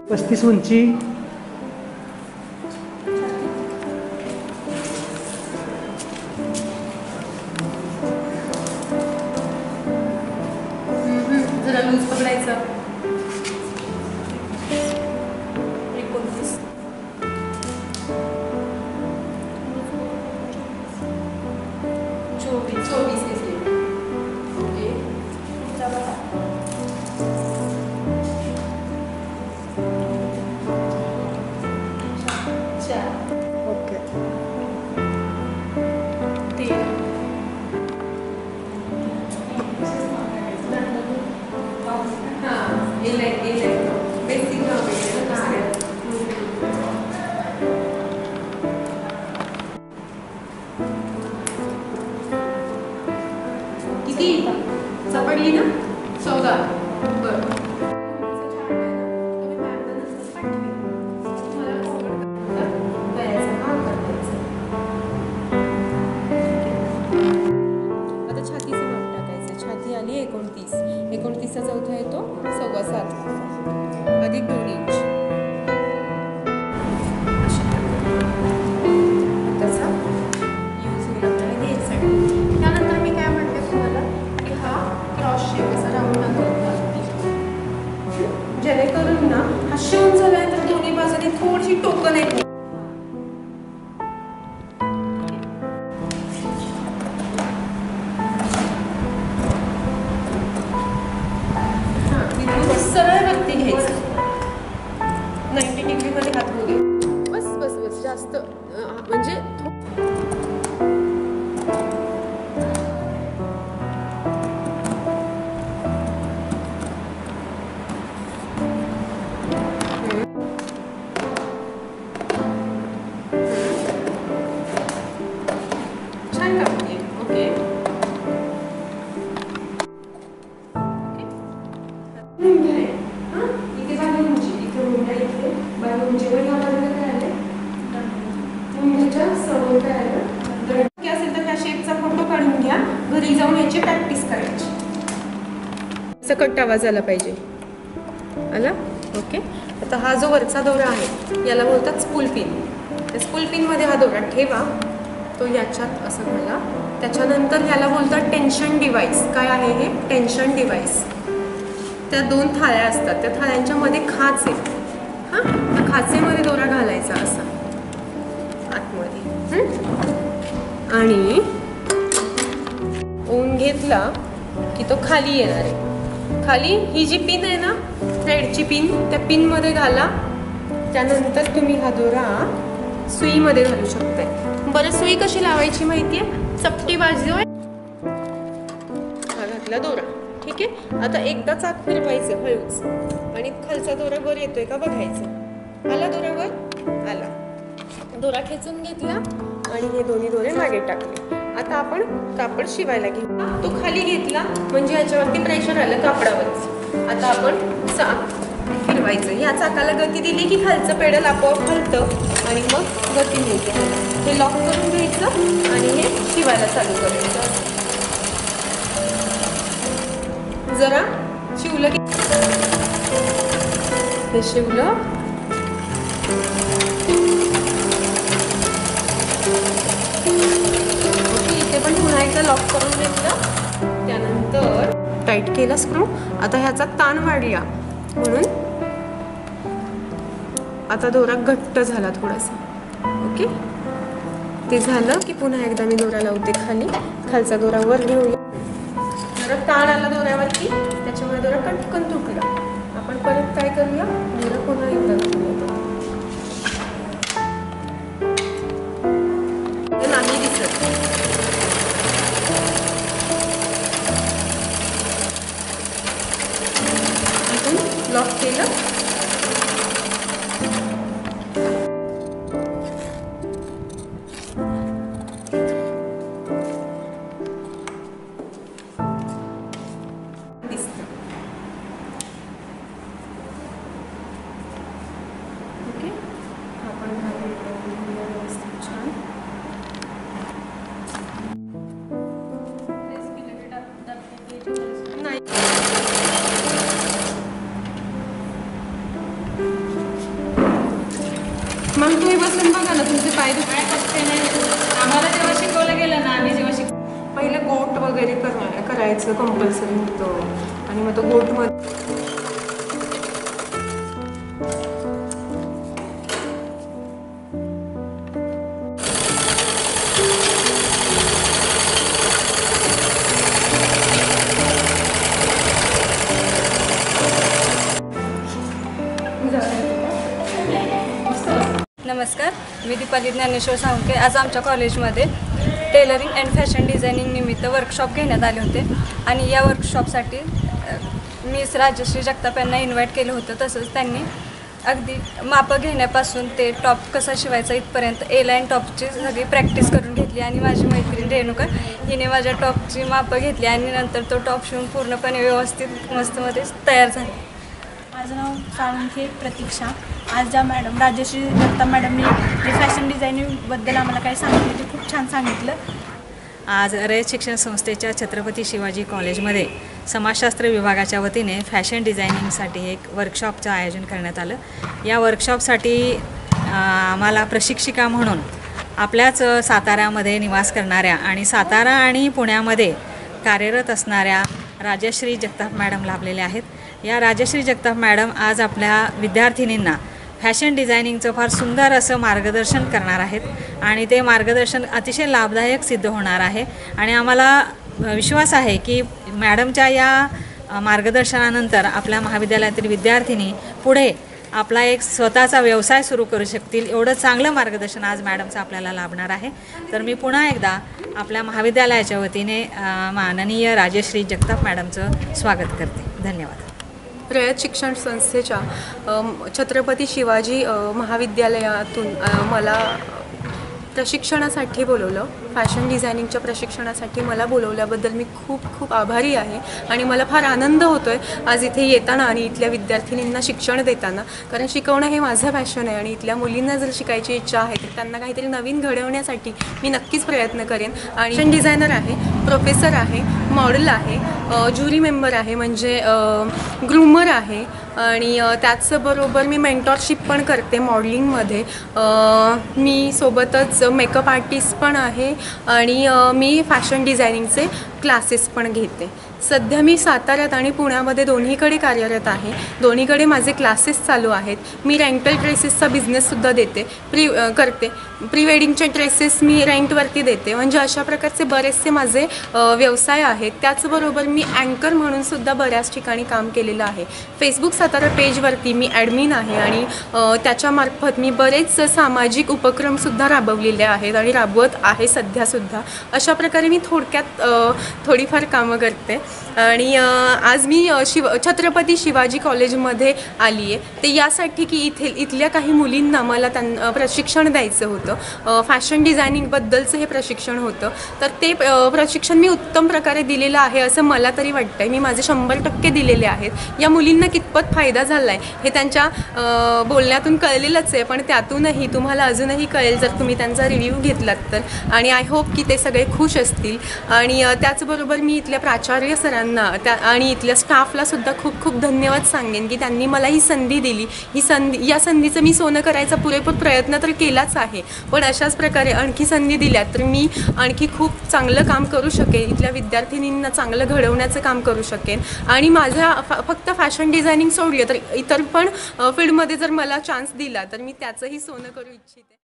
35 उंची, जरा लूज पकडायचं. 29, 24 घेतली. Okay, okay. 13. हां, बेसिक किती सापडली ना? 14. बरं. आता छातीचं माप टाकायचं. छाती आली 29. 29चा चौथा येतो 7.25 अधिक 2 इंच. त्याचा यूज होईल आपल्याला घ्यायसाठी. त्यानंतर मी काय म्हणते तुम्हाला की हा क्रॉस शेप असा राऊंड टाकला, जेणेकरून ना हा शिवून झाल्यानंतर दोन्ही बाजूने थोडीशी टोकन येते. सरळ वरती घ्यायचं. 90 डिग्रीमध्ये हात होऊ दे. बस बस बस जास्त म्हणजे छान कापते. ओके, इथे बाजू उंची, इथे मुंड्या, इथे बाजू उंचीवर या बाजूला काय आले मुंडीच्या समोर काय आलं. जर असेल तर त्या शेपचा फोटो काढून घ्या. घरी जाऊन याची प्रॅक्टिस करायची. सकट आवाज आला पाहिजे. आला? ओके. आता हा जो वरचा दोरा आहे याला बोलतात स्पूल पिन. त्या स्पूल पिनमध्ये हा दोरा ठेवा. तो याच्यात असं घाला. त्याच्यानंतर ह्याला बोलतात टेन्शन डिव्हाइस. काय आहे हे? Tension device. त्या 2 थाळ्या असतात. त्या थाळ्यांच्या मध्ये खाच आहे. हां, त्या खाचेमध्ये दोरा घालायचा असा आतमध्ये. आणि ओवून घेतला की तो खाली येणार आहे. खाली ही जी पिन आहे ना, थ्रेडची पिन, त्या पिनमध्ये घाला. त्यानंतर तुम्ही हा दोरा सुईमध्ये घालू शकताय. बरं, सुई कशी लावायची माहिती आहे? चपटी बाजू आहे, हा घातला दोरा. ठीक आहे. आता एकदा चाक फिरवायचं हळूच आणि खालचा दोरा वर येतोय का बघायचं. आला दोरा वर? आला. दोरा खेचून घेतला आणि हे दोन्ही दोरे मागे टाकले. आता आपण कापड शिवायला घेऊ. तो खाली घेतला म्हणजे याच्यावरती प्रेशर आलं कापडावरच. आता आपण चाक फिरवायचं. या चाकाला गती दिली की खालचं पेडल आपोआप हलतं आणि मग गती मिळते. हे लॉक करून घ्यायचं आणि हे शिवायला चालू करायचं. जरा शिवलं की हे शिवलं. इथे पण पुन्हा एकदा लॉक करून घेतलं. त्यानंतर टाईट केला स्क्रू. आता ह्याचा ताण वाढला म्हणून आता दोरा घट्ट झाला थोडासा. ओके, ते झालं की पुन्हा एकदा मी दोरा लावते खाली. खालचा दोरा वर घेऊया. जरा ताण आला दोऱ्यावरती, त्याच्यामुळे दोरा कटकन तुटला. आपण परत काय करूया, दोरा पुन्हा एकदा घालूया. नाही दिसत. इथून लॉक केलं. वगैरे करायचं कंपल्सरी होतं आणि मग तो गोटमध्ये नमस्कार, मी दीपाली ज्ञानेश्वर साळुंखे। आज आमच्या कॉलेजमध्ये टेलरिंग अँड फॅशन डिझायनिंग निमित्त वर्कशॉप घेण्यात आले होते आणि या वर्कशॉपसाठी मिस राजश्री जगताप यांना इन्व्हाइट केलं होतं। तसंच त्यांनी अगदी मापं घेण्यापासून ते टॉप कसा शिवायचा इथपर्यंत ए लाईन टॉपची सगळी प्रॅक्टिस करून घेतली आणि माझी मैत्रीण रेणुका हिने माझ्या टॉपची मापं घेतली आणि नंतर तो टॉप शिवून पूर्णपणे व्यवस्थित मस्तमध्ये तयार झाला। माझं नाव साळुंखे प्रतीक्षा। आज ज्या मॅडम राजश्री जगताप मॅडमनी जे फॅशन डिझायनिंगबद्दल आम्हाला काय सांगितलं ते खूप छान सांगितलं। आज रयत शिक्षण संस्थेच्या छत्रपती शिवाजी कॉलेजमध्ये समाजशास्त्र विभागाच्या वतीने फॅशन डिझायनिंगसाठी एक वर्कशॉपचं आयोजन करण्यात आलं। या वर्कशॉपसाठी आम्हाला प्रशिक्षिका म्हणून आपल्याच साताऱ्यामध्ये निवास करणाऱ्या आणि सातारा आणि पुण्यामध्ये कार्यरत असणाऱ्या राजश्री जगताप मॅडम लाभलेल्या आहेत। या राजश्री जगताप मॅडम आज आपल्या विद्यार्थिनींना फॅशन डिझायनिंगचं फार सुंदर असं मार्गदर्शन करणार आहेत आणि ते मार्गदर्शन अतिशय लाभदायक सिद्ध होणार आहे आणि आम्हाला विश्वास आहे की मॅडमच्या या मार्गदर्शनानंतर आपल्या महाविद्यालयातील विद्यार्थिनी पुढे आपला एक स्वतःचा व्यवसाय सुरू करू शकतील एवढं चांगलं मार्गदर्शन आज मॅडमचं आपल्याला लाभणार आहे। तर मी पुन्हा एकदा आपल्या महाविद्यालयाच्या वतीने माननीय राजश्री जगताप मॅडमचं स्वागत करते। धन्यवाद। रयत शिक्षण संस्थेच्या छत्रपती शिवाजी महाविद्यालयातून मला प्रशिक्षणासाठी बोलवलं। फॅशन डिझायनिंगच्या प्रशिक्षणासाठी मला बोलवल्याबद्दल मी खूप खूप आभारी आहे आणि मला फार आनंद होतो आहे आज इथे येताना आणि इथल्या विद्यार्थिनींना शिक्षण देताना, कारण शिकवणं हे माझं पॅशन आहे आणि इथल्या मुलींना जर शिकायची इच्छा आहे तर त्यांना काहीतरी नवीन घडवण्यासाठी मी नक्कीच प्रयत्न करेन। आणि फॅशन डिझायनर आहे, प्रोफेसर आहे, मॉडेल आहे, ज्युरी मेंबर आहे म्हणजे ग्रूमर आहे आणि त्याचबरोबर मी मेंटॉरशिप पण करते मॉडेलिंगमध्ये। मी सोबतच मेकअप आर्टिस्ट पण आहे आणि मी फॅशन डिझायनिंगचे क्लासेस पण घेते। सध्या मी साताऱ्यात आणि पुण्यामध्ये दोन्हीकडे कार्यरत आहे। दोन्हीकडे माझे क्लासेस चालू आहेत। मी रेंटल ड्रेसेसचा बिझनेससुद्धा करते। प्री वेडिंगचे ड्रेसेस मी रेंटवरती देते। म्हणजे अशा प्रकारचे बरेचसे माझे व्यवसाय आहेत। त्याचबरोबर मी अँकर म्हणूनसुद्धा बऱ्याच ठिकाणी काम केलेलं आहे। फेसबुक सातारा पेजवरती मी ॲडमिन आहे आणि त्याच्यामार्फत मी बरेच सामाजिक उपक्रमसुद्धा राबवलेले आहेत आणि राबवत आहे सध्यासुद्धा। अशा प्रकारे मी थोडक्यात थोडीफार कामं करते आणि आज मी छत्रपती शिवाजी कॉलेजमध्ये आली आहे ते यासाठी की इथल्या काही मुलींना मला त्यांना प्रशिक्षण द्यायचं होतं। फॅशन डिझायनिंगबद्दलचं हे प्रशिक्षण होतं तर ते प्रशिक्षण मी उत्तम प्रकारे दिलेलं आहे असं मला तरी वाटतं आहे। मी माझे 100% दिलेले आहेत। या मुलींना कितपत फायदा झाला आहे हे त्यांच्या बोलण्यातून कळलेलंच आहे, पण त्यातूनही तुम्हाला अजूनही कळेल जर तुम्ही त्यांचा रिव्ह्यू घेतलात तर। आणि आय होप की ते सगळे खुश असतील। आणि त्याचबरोबर मी इथल्या प्राचार्य सरांना आणि इथल्या स्टाफला सुद्धा खूप खूप धन्यवाद सांगेन की त्यांनी मला ही संधी दिली। या संधीचं मी सोनं करायचा पुरेपूर प्रयत्न तर केलाच आहे, पण अशाच प्रकारे आणखी संधी दिल्या तर मी आणखी खूप चांगलं काम करू शकेन, इथल्या विद्यार्थिनींना चांगलं घडवण्याचं काम करू शकेन। आणि माझ्या फक्त फॅशन डिझायनिंग सोडले तर इतर पण फील्डमध्ये जर मला चान्स दिला तर मी त्याचंही सोनं करू इच्छिते।